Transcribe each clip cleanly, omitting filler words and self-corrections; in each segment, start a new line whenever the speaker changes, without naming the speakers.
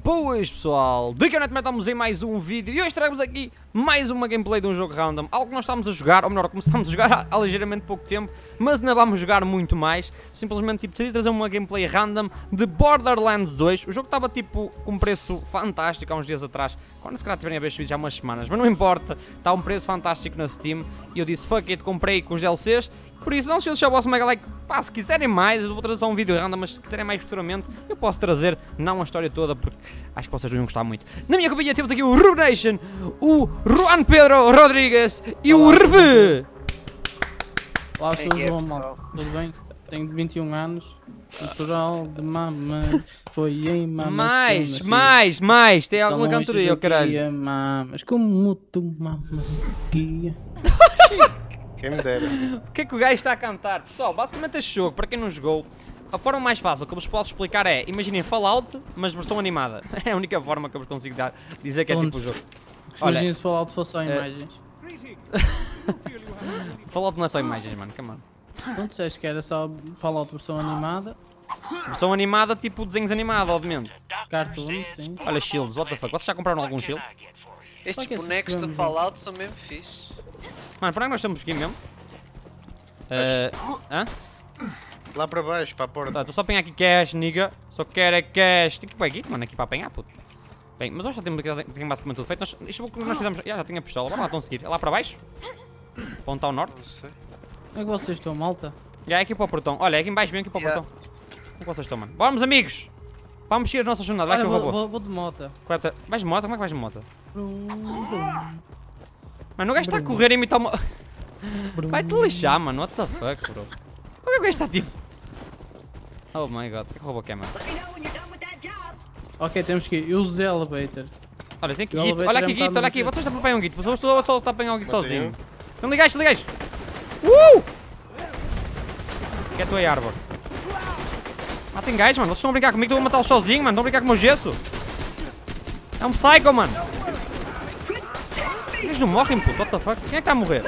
Boas pessoal, daqui a Netman estamos em mais um vídeo e hoje trago-vos aqui mais uma gameplay de um jogo random. Algo que nós estamos a jogar, ou melhor, começamos a jogar há ligeiramente pouco tempo, mas ainda vamos jogar muito mais. Simplesmente tipo, decidi trazer uma gameplay random de Borderlands 2. O jogo estava tipo com um preço fantástico há uns dias atrás, quando se calhar tiverem a ver este vídeo já há umas semanas, mas não importa, está um preço fantástico na Steam. E eu disse fuck it, comprei com os DLCs. Por isso, não se esqueçam de deixar o vosso mega like. Pá, se quiserem mais, eu vou trazer só um vídeo random, mas se quiserem mais futuramente, eu posso trazer, não a história toda, porque acho que vocês vão gostar muito. Na minha companhia temos aqui o Rubenation, o Juan Pedro Rodrigues e o Reve.
Olá, sou o João Mal, tudo bem? Tenho 21 anos, natural de mamãe, foi em mamas.
Mais, tem alguma cantoria, caralho.
Mamas, como tu mamas, guia.
Quem me dera.
O que é que o gajo está a cantar? Pessoal, basicamente este jogo, para quem não jogou, a forma mais fácil que eu vos posso explicar é, imaginem Fallout, mas versão animada. É a única forma que eu vos consigo dizer que é tipo o jogo.
Imagina se Fallout fosse só imagens.
Fallout não é só imagens, mano, come on.
Não disseste que era só Fallout versão animada?
Versão animada tipo desenhos animados, obviamente.
Cartoon, sim.
Olha, shields, what the fuck, vocês já compraram algum shield?
Estes
Para que
bonecos
esse
do Fallout são mesmo fixe.
Mano, para onde nós estamos aqui mesmo? Hã?
Lá para baixo, para a porta.
Tá, estou só a apanhar aqui cash, nigga. Só quero é cash. Tem que ir para aqui, mano, aqui para apanhar, puto. Bem, mas hoje já temos basicamente tudo feito. Isto é o que nós fizemos. Já tinha pistola. Vamos lá, estão a seguir. É lá para baixo? Ponto ao norte.
Não sei.
Como é que vocês estão, malta?
Já é aqui para o portão. Olha, é aqui em baixo, bem aqui para o portão. Como é que vocês estão, mano? Vamos, amigos! Vamos seguir a nossa jornada. Vai
Olha,
que eu vou.
vou de moto.
Vais de moto? Como é que vais de moto? Mano, o gajo está a correr e imitar uma. Vai-te lixar, mano. What the fuck, bro? O que é o gajo está tipo? Oh my god, o que é que o robô quer, mano?
Ok, temos que ir. Use the elevator.
Olha, tem aqui
O
Git.
elevator
Olha
é
aqui,
um
Git.
bocado
Olha aqui.
nojento.
Vocês estão a apanhar um Git. Vocês só está a apanhar um Git
Matei
sozinho.
um.
Estão ligados, Que é a tua árvore. Matem gajos, mano. Vocês estão a brincar comigo. Estou a matá-los sozinho, mano. Estão a brincar com o meu gesso. É um psycho, mano. Eles não morrem, puto. What the fuck? Quem é que está a morrer?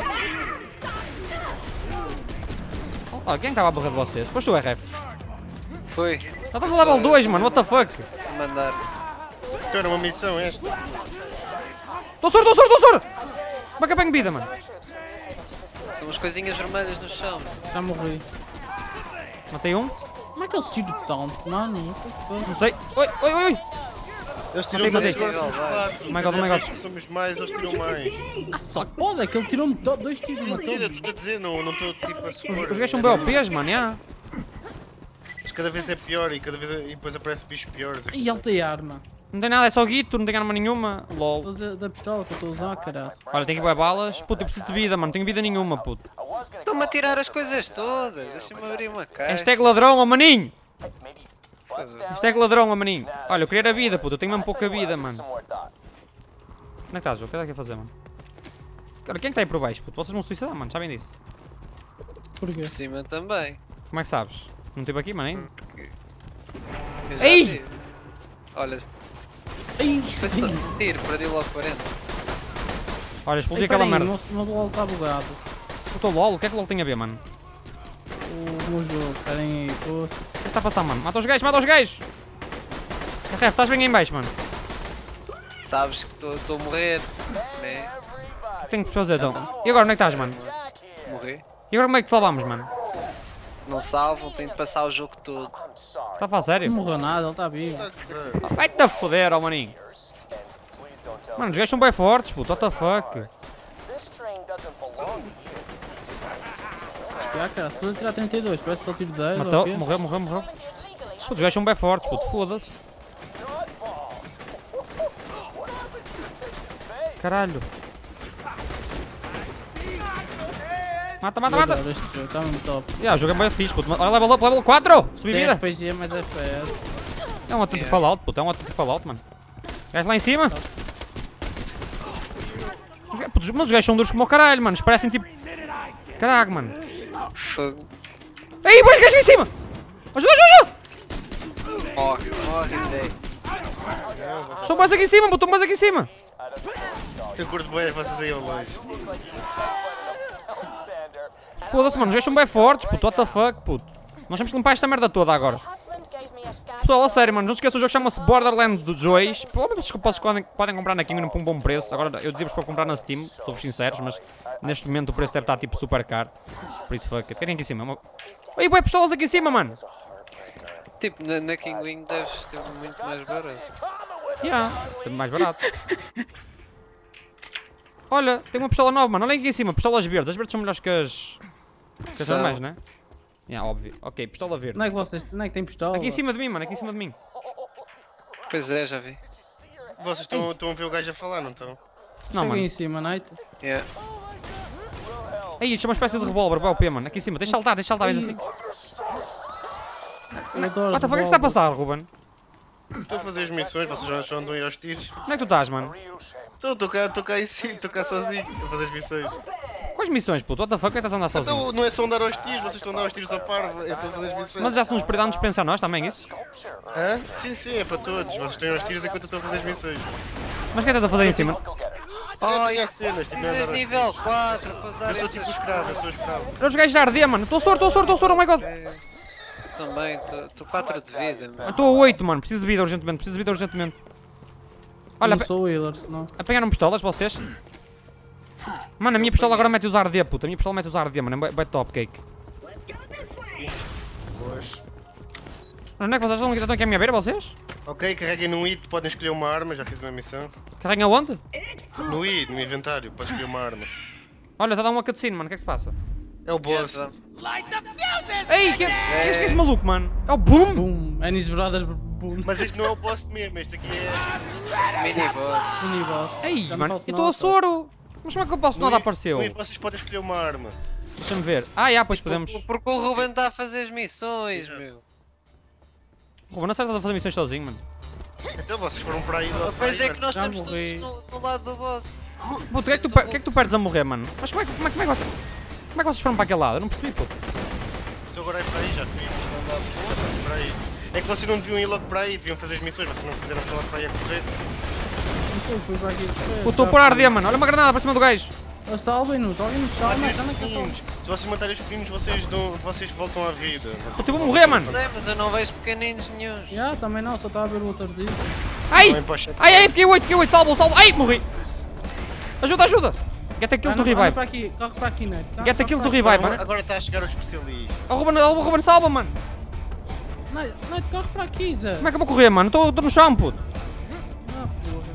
Olha, quem é que estava a morrer de vocês? Foste o RF.
Foi.
Já estás no level 2, mano. What the fuck?
Mandar.
Então era uma missão esta.
Estou soro! Como é que apanho vida, mano?
São umas coisinhas vermelhas no chão.
Já morri.
Matei um.
Como é que eles tiram tanto, mano?
Não sei. Oi.
Eles tiram
Matei.
dois versus quatro.
Oh my god, oh my
Cada
god.
vez que somos mais, eles tiram mais.
Ah, só pode, é que ele tirou-me dois tiros e
Mentira,
matou-me.
tu estás a dizer, não estou tipo a supor.
Os gajos são BOPs, mano. Yeah.
Mas cada vez é pior e depois aparece bichos piores.
E ele tem arma.
Não tem nada, é só guito, não tem arma nenhuma. LOL.
Usa da pistola que eu estou a usar, caralho.
Olha, tenho aqui bué balas. Puto, eu preciso de vida, mano. Não tenho vida nenhuma, puto.
Estão-me a tirar as coisas todas. Deixa-me abrir uma caixa.
Hashtag ladrão, ó maninho. Hashtag ladrão, ó maninho. Olha, eu queria a vida, puto. Eu tenho mesmo pouca vida, mano. Onde é que estás, João? O que é que é fazer, mano? Olha, quem é que está aí por baixo, puto? Vocês vão suicidar, mano. Sabem disso?
Porquê?
Por cima também.
Como é que sabes? Não estive aqui, mano, ainda?
Eu já
Ei!
tive. Olha,
Ai,
foi só tiro, perdi logo 40.
Olha, explodi aquela merda.
O meu LOL está bugado.
Puto, LOL, o que é que o LOL tem a ver, mano?
O meu jogo, esperem aí, poça.
O que é que está a passar, mano? Mata os gajos! Ref, estás bem aí em baixo, mano.
Sabes que estou a morrer. Né?
O que tenho que fazer, então? E agora, onde é que estás, mano?
Morri.
E agora como é que te salvamos, mano?
Não salvam, tenho de passar o jogo todo.
Está a falar sério?
Não morreu nada, ele está vivo.
Vai-te a foder, ó maninho. Mano, os gajos são bem fortes, puto. What the fuck?
Ah, cara, se eu tirar 32, parece só tiro 10.
Matou, morreu. Puto, os gajos são bem fortes, puto. Foda-se. Caralho. Mata.
Este jogo está mesmo top.
O jogo é bem fixe, puto. Olha, level up, level 4! Subi
Tem
vida.
RPG mais FPS.
É um autêntico Fallout, puto. É um autêntico Fallout, mano. Gajos lá em cima. Mas os gajos são duros como o caralho, mano. Eles parecem tipo... Caralho, mano.
Fogo.
Ei, bois gajos aqui em cima! Ajuda!
Morre, daí.
Estão mais aqui em cima, botou mais aqui em cima.
Eu curto bem vocês aí ao longe.
Foda-se, mano, os gajos são bem fortes, puto. What the fuck, puto. Nós temos que limpar esta merda toda agora. Pessoal, a sério, mano, não se esqueçam, o jogo chama-se Borderlands 2. Provavelmente vocês podem comprar na King por um bom preço. Agora, eu dizia-vos para comprar na Steam, sou-vos sinceros, mas neste momento o preço deve estar tipo super caro. Por isso, fuck it. Querem aqui em cima? Ei, boé, pistolas aqui em cima, mano!
Tipo, na King Wing deves ter muito mais barato.
Yeah, é mais barato. Olha, tem uma pistola nova, mano. Olha aqui em cima, pistolas verdes. As verdes são melhores que as normais, não é? Yeah, óbvio. Ok, pistola verde.
Não é que tem pistola?
Aqui em cima de mim, mano, aqui em cima de mim.
Pois é, já vi.
Vocês estão a ver o gajo a falar, não estão?
Não,
Chega
mano.
em cima, Night.
Yeah.
Aí, isto é uma espécie de revólver, vai o P, mano. Aqui em cima, deixa saltar, veja assim.
Eu adoro
What the fuck, o que é que está a passar, Ruben?
Estou a fazer as missões, vocês já andam a ir aos tiros.
Como é que tu estás, mano?
Estou cá em cima, estou cá sozinho a fazer as missões.
Quais missões, puto? What the fuck, é que estás a andar sozinho?
Então não é só andar aos tiros, vocês estão a andar aos tiros a par, eu estou a fazer as missões.
Mas já estão nos a dispensar nós também, isso?
Hã? Sim, é para todos, vocês estão aos tiros enquanto eu estou a fazer as missões.
Mas o que é que estás a fazer em cima?
Oh, e há cenas, tipo, não é andar aos
Nível
tiros.
4, para dar
Eu sou tipo o escravo, eu sou o escravo.
Olha os gajos a arder, mano. Estou soro, oh my god.
Também, estou 4 de vida, mano.
Estou a 8, mano. Preciso de vida urgentemente, Olha,
Não sou healer, senão.
apanharam pistolas vocês? Mano, a minha pistola agora mete os ARD, puta. A minha pistola mete os ARD, mano. É top cake.
Pois.
Onde é que vocês estão aqui à minha beira, vocês?
Ok, carreguem no I, podem escolher uma arma, já fiz uma missão.
Carregam aonde?
No I, no inventário, podes escolher uma arma.
Olha, está a dar uma cutscene, mano. O que é que se passa?
É o boss.
Ei, que é este maluco, mano? É o Boom?
Boom. Anis Brothers, boom.
Mas este não é o boss mesmo, este aqui é...
Mini boss.
Miniboss.
Ei,
Já me
mano,
falta
eu estou a
nota.
soro. Mas como é que eu posso? Nada apareceu.
No I vocês podem escolher uma arma.
Deixa-me ver. Ah, já, pois podemos.
Porque o Ruben está a fazer as missões, meu.
Ruben, não sei se estás a fazer missões sozinho, mano.
Então vocês foram para aí logo.
Pois é que nós
Já
estamos
morri.
todos no lado do boss.
Puto, o que é que tu perdes a morrer, mano? Mas como é que vocês foram para aquele lado? Eu não percebi, puto.
Então agora é para aí, já fui. Para aí. É que vocês não deviam ir logo para aí, deviam fazer as missões, vocês não fizeram para lá para aí a correr.
Então, fui para aqui correr.
Puto, estou a pôr a arder, mano. Olha uma granada para cima do gajo.
Salvem-nos, alguém nos salva,
Matem
já não
os
quer
pequeninos. Se vocês matarem os pequeninos, vocês voltam à vida.
Puto, eu vou morrer, mano.
Sei, mas eu não vejo pequeninos nenhum.
Já, também não, só estava a ver o outro dia.
Ai!
Vão para o chat.
Ai, fiquei 8, salvo. Ai, morri. Ajuda. Get a kill to
Anda
revive.
para aqui, corre para aqui, né?
Get a kill to revive, mano.
Agora está a chegar o especialista.
Oh, Ruben, salva, mano.
Não, corre para aqui, Zé.
Como é que eu vou correr, mano? Estou no chão, puto.
Ah, porra.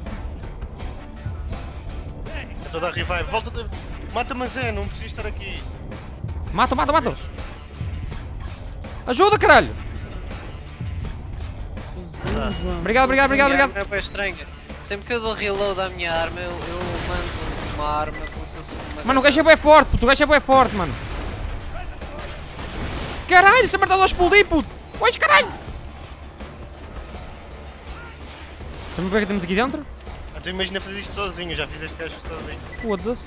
Estou a dar revive. Volta de... Mata-me, Zé, não precisa estar aqui.
Mata. Ajuda, caralho.
Jesus, mano.
Obrigado.
A minha arma é bem estranha. Sempre que eu dou reload à minha arma, eu mando uma arma como se fosse uma...
Mano, o gajo é bem forte, puto. O gajo é bem forte, mano. Caralho, essa merda está a explodir, puto. Pois, caralho. Deixa-me ver o que temos aqui dentro.
Então imagina fazer isto sozinho, já fiz este gajo sozinho.
Foda-se.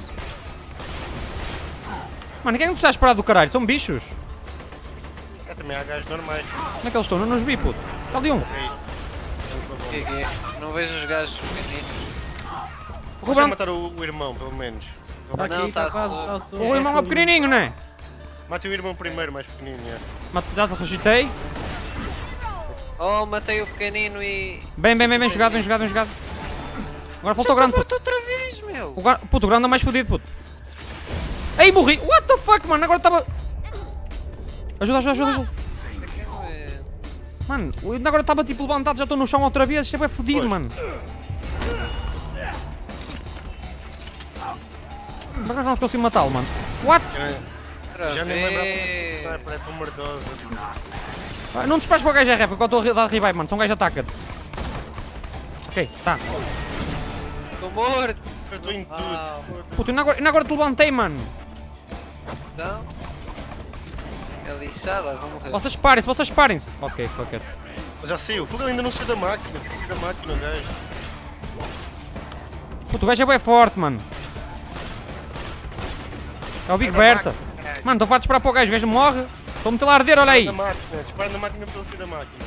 Mano, quem é que tu estás parado do caralho? São bichos?
Também há gajos normais.
Onde é que eles estão? Não nos vi, puto. Está ali um.
Ok.
Que é? Não vejo os gajos pequeninos.
O
Vamos
Ruben...
matar o irmão, pelo menos.
Está aqui,
Não,
está
tá
quase,
só.
está só.
O irmão é pequenininho, não é?
Mate o irmão primeiro, mais pequenino.
Já te rejeitei.
Oh, matei o pequenino e...
Bem jogado. Agora falta o grande, puto.
outra vez, meu!
Puto, o grande é mais fodido, puto. Ei, morri. What the fuck, mano? Agora estava... Ajuda. Mano, eu agora estava tipo levantado, já estou no chão outra vez. Isto é bem fodido,
Pois.
mano. Como é que nós vamos conseguir matá-lo, mano? What?
Já nem lembrava desse sniper, é tão merdosa.
Ah, não te esperes para o gajo RF, que eu estou a dar revive, mano. São gajo ataca-te. Ok, tá.
Estou morto!
Eu estou em tudo. foda-se.
Puto, eu agora te levantei, mano.
Então... É lixada, vou morrer.
Vocês parem-se. Ok, fuck it.
Mas já saiu, o fogo ainda não saiu da máquina, tem que sair da máquina o gajo.
Puto, o gajo é bem forte, mano. É o Big Berta. Mano, estou farto de esperar para o gajo morre. Estou a meter lá a arder, olha aí.
Dispara na máquina para ele sair da máquina.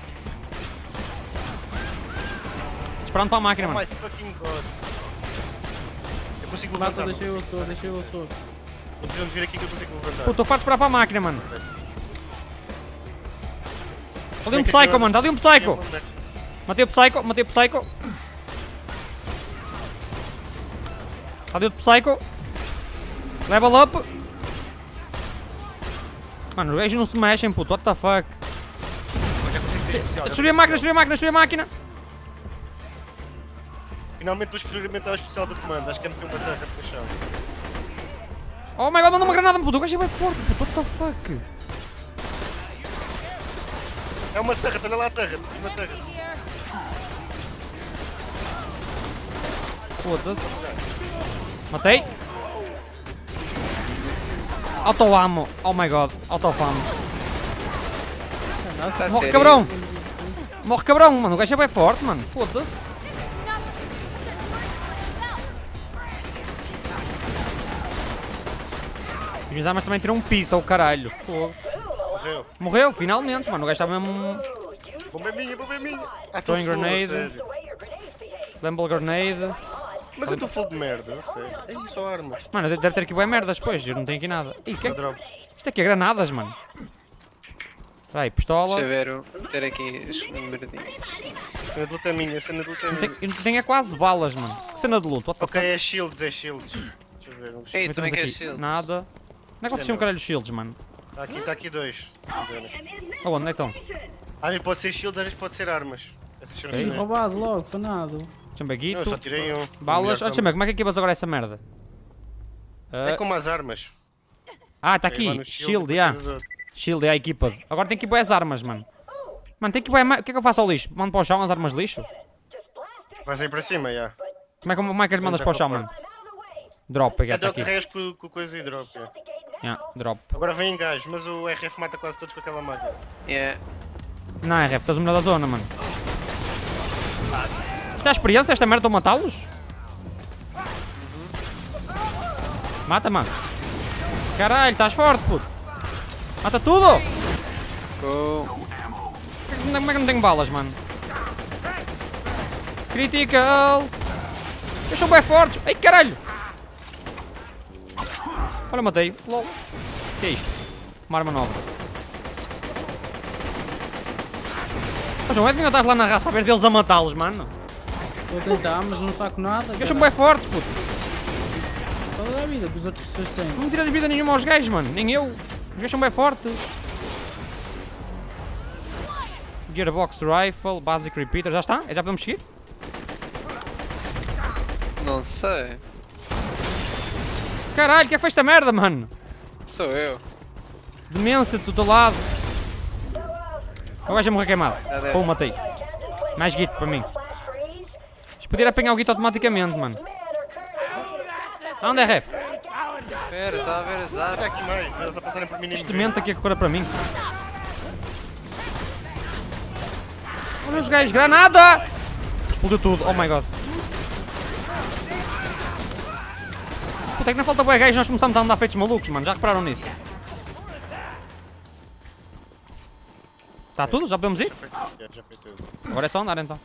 Disparando para a máquina,
Oh
mano.
my fucking god. Eu consigo
Mata,
levantar.
deixei o soro.
Não precisam de vir aqui que eu consigo levantar.
Puto, estou farto de esperar para a máquina, mano. Ali um Psycho, mano, tá ali um Psycho. Matei o Psycho, matei o Psycho. Ali outro Psycho. Level up. Mano, os gajos não se mexem, puto, what the fuck.
Já consigo ter especial.
Destruí a máquina, destruí a máquina, destruí a máquina.
Finalmente vou experimentar o especial da comando. Acho que é meter uma terra no chão.
Oh my god, mandou uma granada, puto, o gajo é bem forte, puto, what the fuck.
É uma terra, olha lá a terra. Uma terra.
Foda-se. Matei. Auto-amo. Oh my god. Auto-famo.
Nossa,
Morre, cabrão. Morre, cabrão. Mano, o gajo é bem forte, mano. Foda-se. As minhas armas também tiram um piso ao caralho. Fogo.
Morreu.
Morreu, finalmente, mano. O gajo está mesmo...
Bomba é minha, bomba é minha. Ah,
Throwing
full,
grenade.
sério.
Lamble grenade.
Mas eu estou full de merda, a sério. É isso, armas.
Mano, deve ter aqui bué merdas, pois. Eu não tenho aqui nada. Ih, que é...
Drop.
Isto aqui é granadas, mano. Vai, pistola.
Deixa eu ver, ter aqui as merdinhas.
Cena de luta é minha, cena de luta é minha.
Eu não tenho é quase balas, mano. Que cena de luta? What the
Ok,
fuck?
é shields, é shields. Deixa eu ver.
Ei,
Também
também
temos
queres
aqui.
shield?
Nada. Onde é que vocês tinham caralho de shields, mano?
Está aqui dois. Se quiserem.
Aonde? Onde é que estão?
Às vezes pode ser shields, às vezes pode ser armas. Essas são as
Ok.
cenas.
roubado logo, fanado.
Deixa-me ver
Não, eu só
aqui.
tirei um.
Balas. Olha, deixa-me ver, como é que equipas agora essa merda?
É como as armas.
Ah, está
Aí vai
aqui.
no
Shield,
e
já.
depois as outras.
Shield, já, equipa. Agora tem que ir boas armas, mano. Mano, tem que ir bué... O que é que eu faço ao lixo? Mando para o chão as armas de lixo?
Vais aí para cima, já.
Como é que as mandas para o chão, mano? Drop,
É
está
drop,
aqui.
carregas com coisa e drop. É.
Yeah, drop.
Agora vem gajos, mas o RF mata quase todos com aquela máquina.
Yeah.
Não, RF, estás no melhor da zona, mano. Isto é a experiência, esta merda, estão a matá-los? Mata, mano. Caralho, estás forte, puto. Mata tudo!
Go.
Como é que não tenho balas, mano? Critical! Eles são bem fortes! Ai, caralho! Olha, matei. LOL. Que é isto? Uma arma nova. Ô, João, é de estás lá na raça a ver deles a matá-los, mano.
Estou a tentar, mas não saco nada.
Eles são bem fortes, puto.
Toda a vida que os outros pessoas têm.
Não me tiras vida nenhuma aos gajos, mano. Nem eu. Os gajos são bem fortes. Gearbox Rifle, Basic Repeater. Já está? Já podemos seguir?
Não sei.
Caralho, que é que foi esta merda, mano?
Sou eu.
Demência do teu lado. O gajo a morrer queimado.
deve.
Pô, matei. Mais guito para mim. Isto podia apanhar o guito automaticamente, mano. Onde é, ref?
Espera, está a ver as
Olha
armas.
aqui mais, eles a passarem por mim nem
Este
me
mente aqui a correr para mim. Olha os gajos, granada! Explodiu tudo, oh my god. Puta, é que não falta bué gajos, nós começamos a andar feitos malucos, mano. Já repararam nisso? Está tudo? Já podemos ir?
veem. Já foi tudo.
Agora é só andar então.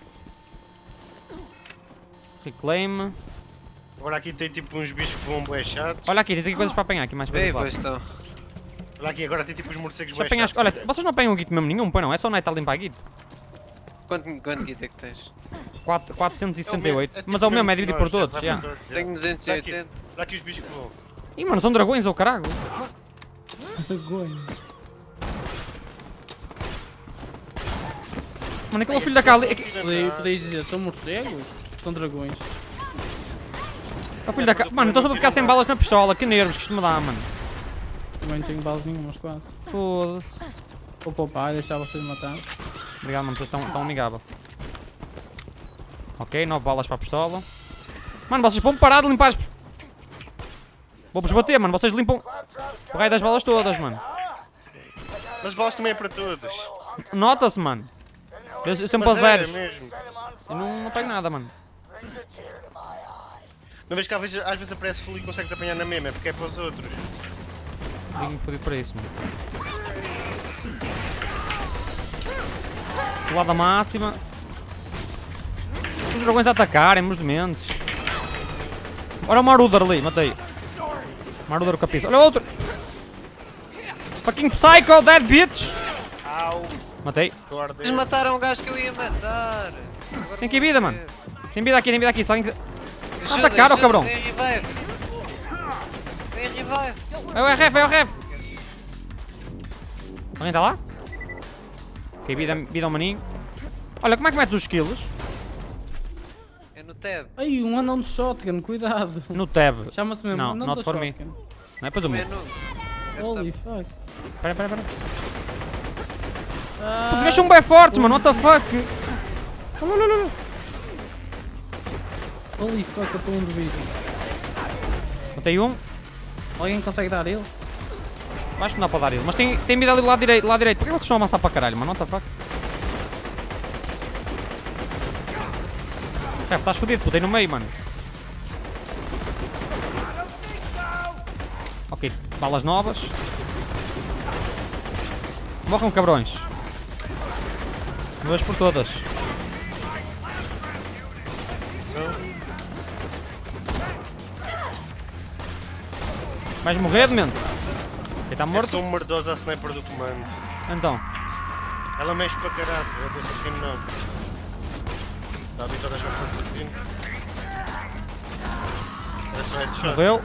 Reclaim.
Agora aqui tem tipo uns bichos que voam bué chatos.
Olha aqui, tens aqui coisas para apanhar, aqui mais coisas
Ei,
lá.
pois estão.
Olha aqui, agora tem tipo os morcegos
Já
bué
apanhas,
chatos.
olha, vocês não apanham o guito mesmo nenhum, pois não? É só o Night a limpar guito.
Quanto guita é que tens?
468.
tipo
Mas é o mesmo, é
que
dividido
nós,
por todos,
vai
já.
todos, já.
Tenho
Olha
280.
aqui os bichos que voam.
Ih, mano, são dragões ou carago.
Vergonha.
Mano, aquele filho da Cali.
Podias dizer, são morcegos? São dragões.
É o filho da Cali. Mano, estou só para ficar sem balas na pistola. Que nervos que isto me dá, mano.
Também não tenho balas nenhumas quase.
Foda-se.
Vou poupar e deixar vocês matar.
Obrigado, mano, vocês estão amigável. Ok, 9 balas para a pistola. Mano, vocês vão parar de limpar as... Vou-vos bater, mano. Vocês limpam o raio das balas todas, mano.
Mas balas também é para todos.
Nota-se, mano. Eu sempre a
Mas é
zeros.
mesmo.
Eu não pego nada, mano.
Não vês que às vezes aparece full e consegues apanhar na mesma, é porque é para os outros.
Tenho-me fodido para isso, mano. Colada máxima. Os dragões a atacarem-me, os dementes. Olha o Marudar ali, matei. Marudar o capiça. Olha outro. Fucking Psycho, dead bitch.
Au!
Matei.
Estou a arder.
Eles mataram o gajo que eu ia matar. Agora
Tem aqui
vou
vida,
ver.
mano. Tem vida aqui. Só alguém que...
Ajuda,
atacar, ó,
ajuda,
cabrão.
Vem revive. Vem revive.
É o ref. Alguém está lá? Ok, vida ao maninho. Olha, como é que metes os skills?
É no tab.
Ai, um anão de shotgun, cuidado.
No tab.
Chama-se mesmo
Não,
anão
not
de
for me.
shotgun.
Não é depois o meu.
Menu.
Holy fuck.
Pera.
Ah,
Os gajos são bem fortes, mano. What the fuck? Olha.
holy fuck, eu estou um de vida.
Matei um.
Alguém consegue dar ele?
Acho que não dá para dar ele. Mas tem vida ali do lado direito. Por que vocês estão a amassar para caralho, mano? What the fuck? Chefe, estás fodido, puto. Aí no meio, mano. Ok, balas novas. Morram, cabrões. Uma vez por todas. Vais morrer, mente? Quem está morto?
Estou mordoso à sniper do comando.
Então.
Ela mexe para caralho, eu dou assassino não. Está a vir todas as vezes com assassino. Era só headshot.
Morreu.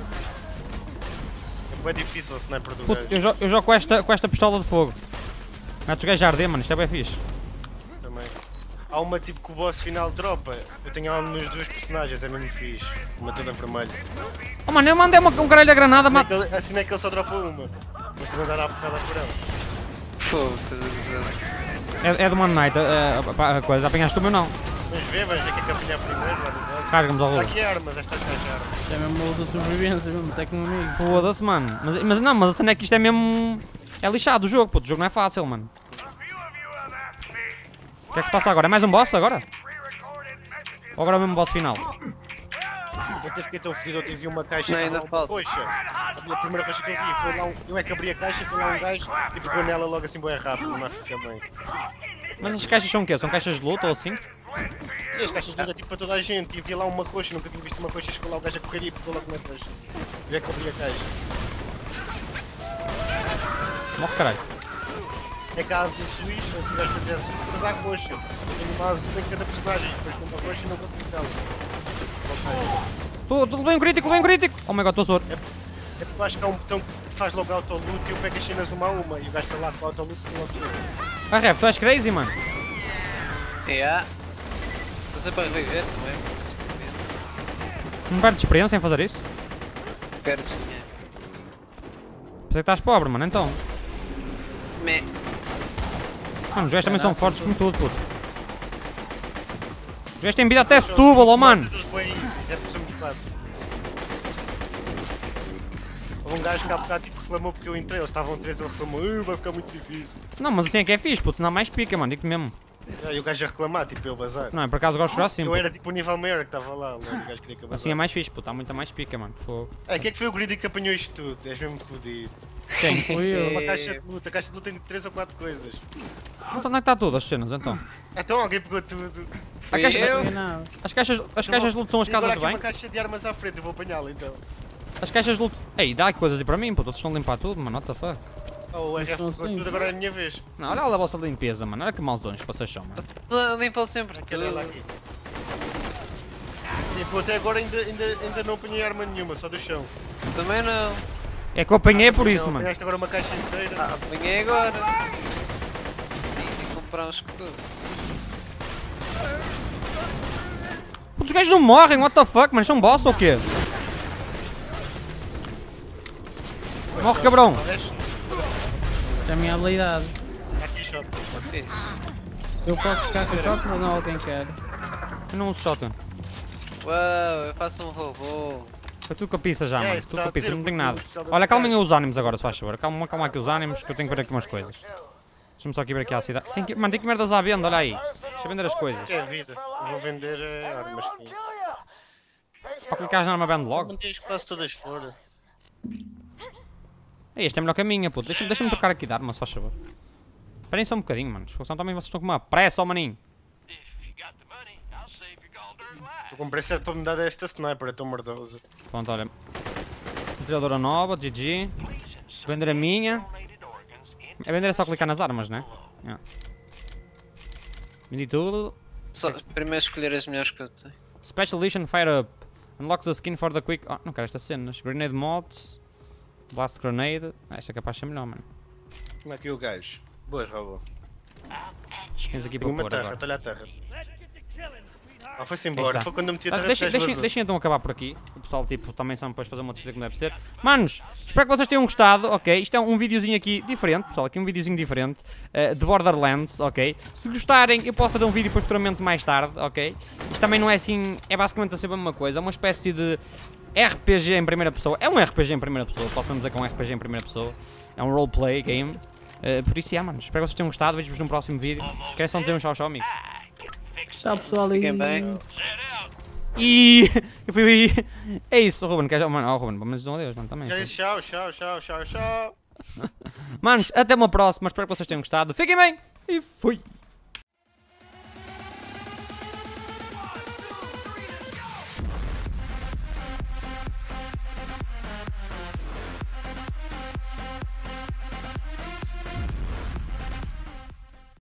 É bem difícil a sniper do
Puto,
gajo.
eu jogo com esta pistola de fogo. Metes os gajos a arder, mano. Isto é bem fixe.
Também. Há uma tipo que o boss final dropa. Eu tenho ela nos dois personagens, é mesmo fixe. Uma toda vermelha.
Oh, mano, eu mandei um caralho da granada, mano.
Assim é que ele só dropa uma. Mas tu andar à porrada por ela.
Fogo, estás a dizer.
É do One Night. A coisa. Apanhaste o meu não.
Vamos ver quem é que apanhar primeiro lá do boss.
Carga-nos ao
Está
rolo.
aqui armas, estas são as armas.
Isto é mesmo o da sobrevivência, mesmo, até com um amigo.
Foda-se, mano. Mas a cena é que isto é mesmo. É lixado o jogo, puto. O jogo não é fácil, mano. O que é que se passa agora? É mais um boss agora? Ou agora é o mesmo boss final?
Eu até fiquei tão fedido, eu tive uma caixa
Não,
e
ainda
estava lá uma
falta.
roxa. A minha primeira roxa que eu vi foi lá eu é que abri a caixa e foi lá um gajo e pegou nela logo assim bem rápido, mas fica bem.
Mas as caixas são o quê? São caixas de luta ou assim?
Sim, as caixas de luz é tipo para toda a gente e havia lá uma roxa, nunca tinha visto uma roxa e chegou lá o gajo a correr e pegou logo na roxa. Eu é que abri a caixa.
Morre, caralho.
É que há as azuis, se o gajo fazer azul, depois há roxa. Eu tenho uma azul em cada personagem, depois com uma roxa e não consigo tê-la.
Tudo bem, crítico, bem, crítico. Oh my god, estou soro.
É porque eu acho que há um botão que faz logo auto-loot e eu pego as cenas uma a uma e o gajo foi lá com o auto-loot e logo tudo.
Ah, Ref, tu és crazy, mano.
Yeah. Estás a para reviver também.
Não perdes experiência em fazer isso?
Perdes dinheiro.
Pensei que estás pobre, mano, então.
Meh.
Mano, os gajos também são fortes como tudo, puto. Os gajos têm vida até Setúbal, oh mano.
Matas os bem isso, já somos 4. Houve um gajo que há bocado tipo reclamou porque eu entrei, eles estavam 3, ele reclamou, vai ficar muito difícil.
Não, mas assim é que é fixe, puto, não há mais pica, mano, digo-te mesmo.
E o gajo a reclamar, tipo eu bazar.
Não, é por acaso gosto de jogar assim,
Eu
puto.
era tipo o nível maior que estava lá, o gajo queria que eu bazasse.
Assim é mais fixe, puto, há muita mais pica, mano. Fogo.
É, quem é que foi o grid que apanhou isto tudo? És mesmo fodido.
Quem?
Fui eu.
Uma caixa de luta, a caixa de luta tem 3 ou 4 coisas.
Então onde é que está tudo, as cenas, então?
Então alguém pegou tudo.
A caixa-
eu?
Não, não.
As caixas de luto são as
E agora
casas
há
de
aqui
banho?
uma caixa de armas à frente, eu vou apanhá-la então.
As caixas de luto... Ei, dá coisas aí para mim, puto, vocês estão a limpar tudo, mano, what the fuck?
Oh, o RF
são
pegou
assim.
tudo, agora é a minha vez.
Não, olha lá a vossa limpeza, mano, olha que mauzões que vocês são, mano.
Limpam sempre
Aquela ela
tudo.
aqui. Tipo, até agora ainda não apanhei arma nenhuma, só do chão.
Também não.
É que eu apanhei por isso,
Não,
mano.
apanhaste agora uma caixa inteira.
Apanhei agora. Sim, comprar um escudo.
Puto, os gajos não morrem, what the fuck, mano, são boss ou quê? Morre, cabrão.
Deixa.
É a minha habilidade.
Aqui, shot.
Está fixe.
Eu posso ficar com o shotgun ou não alguém quer?
Eu não uso shotgun.
Uau, eu faço um robô.
Foi tudo capiça já,
É,
mano,
isso
tudo
está a
capiça,
dizer,
não tenho
porque
nada.
o especial da
Olha, calmem
cidade-
os ânimos agora, se faz favor. Calma aqui os ânimos, que eu tenho que ver aqui umas coisas. Deixa-me só aqui ver aqui a cidade. Mano, tem que merdas à venda, olha aí. Deixa eu vender as coisas.
É a vida. Vou vender armas aqui.
Para clicar na arma vende logo.
Mandei as quase todas fora.
Ei, este é melhor que a minha, puto. Deixa-me tocar aqui de arma, se faz favor. Esperem só um bocadinho, mano. Senão também vocês estão com uma pressa, ó maninho.
Tu comprei 7 para me dar desta sniper, é tão merdosa.
Pronto, olha. Metralhadora nova, GG. Vender a minha. É vender é só clicar nas armas, né? Yeah. Vendi tudo.
Só, primeiro escolher as melhores que eu tenho.
Special Edition Fire Up. Unlocks the skin for the quick... Oh, não quero estas cenas. Grenade Mods. Blast Grenade. Esta é capaz de ser melhor, mano.
Como é que o gajo? Boas, robô.
Tens aqui
Tem
para
uma
pôr
terra,
agora.
estou a terra. Ah, foi-se
Aí
embora.
está.
Foi quando eu meti a terra de
Deixem então acabar por aqui. O pessoal tipo, também sabe depois fazer uma disputa como deve ser. Manos, espero que vocês tenham gostado, ok? Isto é um videozinho aqui diferente, pessoal, aqui um videozinho diferente de Borderlands, ok? Se gostarem, eu posso fazer um vídeo depois futuramente mais tarde, ok? Isto também não é assim, é basicamente sempre a mesma coisa, é uma espécie de RPG em primeira pessoa. É um RPG em primeira pessoa, posso mesmo dizer que é um RPG em primeira pessoa. É um roleplay game. Por isso, manos, espero que vocês tenham gostado, vejo-vos no próximo vídeo. Querem só dizer um tchau, amigos?
Tchau pessoal aí.
Fiquem bem.
E eu fui. É isso, Ruben, queres. Mano, Ruben, vamos dizer um adeus, mano, também.
Já disse tchau, tchau, tchau, tchau, tchau.
Manos, até uma próxima, espero que vocês tenham gostado. Fiquem bem e fui!